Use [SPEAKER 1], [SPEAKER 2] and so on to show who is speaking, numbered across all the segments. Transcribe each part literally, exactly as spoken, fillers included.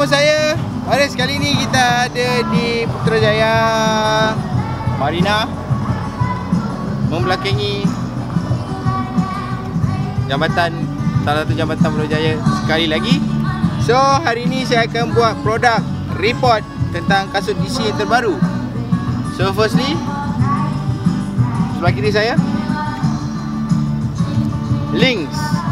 [SPEAKER 1] saya Haris. Kali ni kita ada di Putrajaya Marina, membelakangi jambatan, salah satu jambatan Putrajaya sekali lagi. So hari ni saya akan buat produk report tentang kasut D C yang terbaru. So firstly, sebelah kiri saya links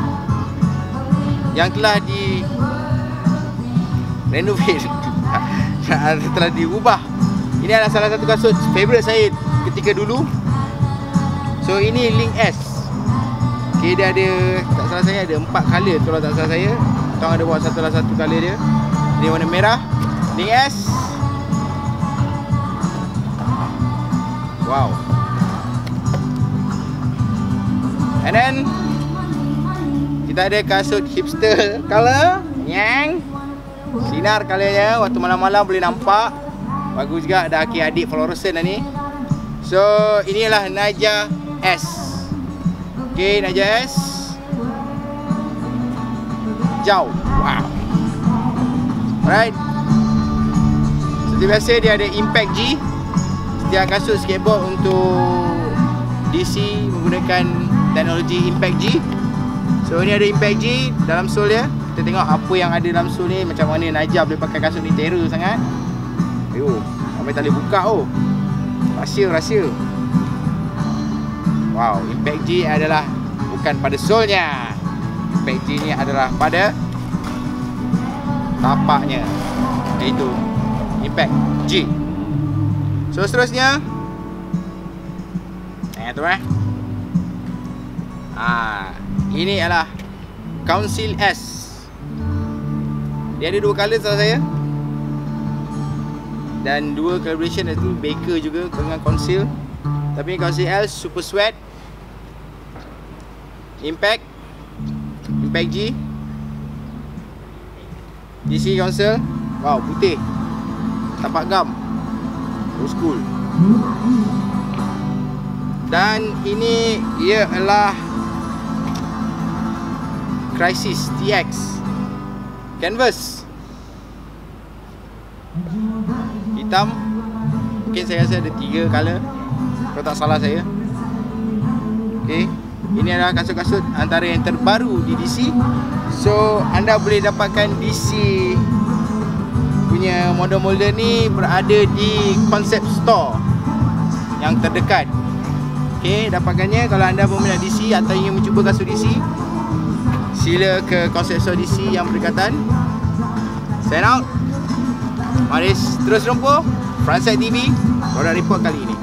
[SPEAKER 1] yang telah di renovate telah diubah. Ini adalah salah satu kasut favourite saya ketika dulu. So ini link S. Okay, dia ada, tak salah saya ada empat colour kalau tak salah saya. Tong ada buat satu lah satu colour dia. Ini warna merah, link S. Wow. And then kita ada kasut hipster color yang sinar colournya, waktu malam-malam boleh nampak. Bagus juga, ada adik-adik fluorescent dah ni. So inilah Naja S. Okay, Naja S jauh. Wow. Alright. Seperti biasa dia ada Impact G. Setiap kasut skateboard untuk D C menggunakan teknologi Impact G. So ni ada Impact G dalam sole dia. Kita tengok apa yang ada dalam sole ni. Macam mana Najah boleh pakai kasut ni, terror sangat. Ayuh, sampai tak boleh buka oh. Rahsia, rahsia. Wow, Impact G adalah bukan pada solenya. Impact G ni adalah pada tapaknya, iaitu Impact G. So seterusnya, eh tu eh. Ah, ini adalah Council S. Dia ada dua colour salah saya. Dan dua collaboration, itu Baker juga dengan Council. Tapi Council L Super Sweat, Impact, Impact G, D C Council. Wow, putih, tapak gam, old school. Dan ini ia adalah Crisis T X canvas hitam. Mungkin saya rasa ada tiga colour kalau tak salah saya. Okay, ini adalah kasut-kasut antara yang terbaru di D C. So anda boleh dapatkan D C punya model-model ni berada di Concept Store yang terdekat. Okay, dapatkannya kalau anda peminat D C atau ingin mencuba kasut D C, sila ke Concept Store D C yang berdekatan. Sign out. Mari terus rumpuh Frontside T V produk report kali ini.